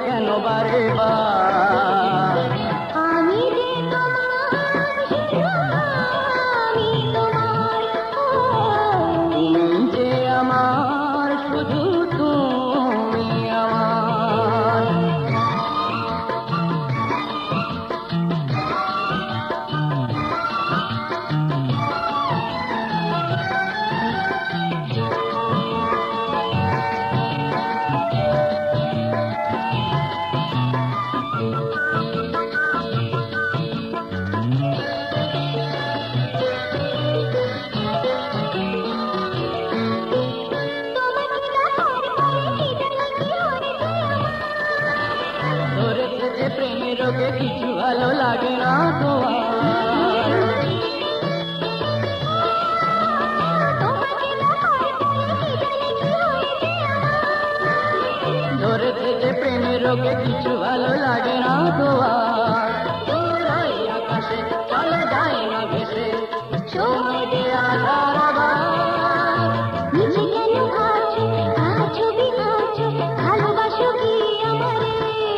কেন বারে বার? আমি যে তোমার, শুধু আমি তোমার, তুমি যে আমার, শুধু তুমি আমার। ধরেছে যে প্রেমের রোগে কিছু ভালো লাগে না তো আর। ধরেছে যে প্রেমের রোগে কিছু ভালো লাগে না তো আর। দূর ওই আকাশে চলে যায় না ভেসে সময় দিয়ে আধার আবার। নিচে কেন আছো, আছো বিনাছো, ভালোবাসো কি আমারে?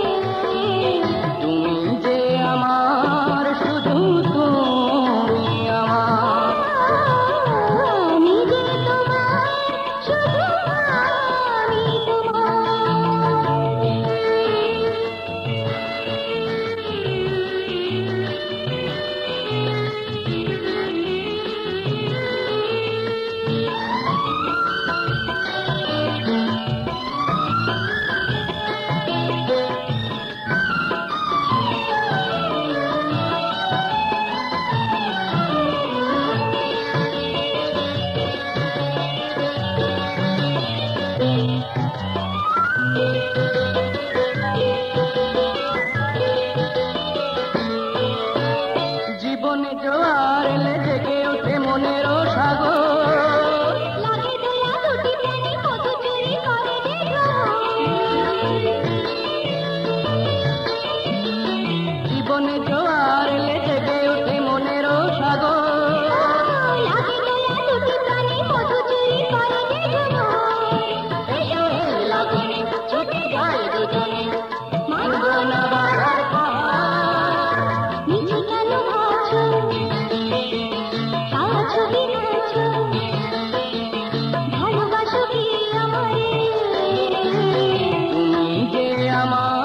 তুমি যে আমার, শুধু তুমি আমার। আমি যে তোমার, শুধু আমি তোমার। জীবনে জোয়ার এলে জেগে ওঠে মনেরও সাগর। লাগে দোলা দুটি প্রাণী কত চুরি করে দেখো। জীবনে জোয়ার এলে জেগে ওঠে মনেরও সাগর। লাগে দোলা দুটি প্রাণী কত চুরি করে দেখো। এসো এই লগনে ছুটে যাই দুজনে, মানব না বাধার পাহাড়। নিচে কেন আছো, আছো বিনাছো, ভালোবাসো কি আমারে? তুমি যে আমার,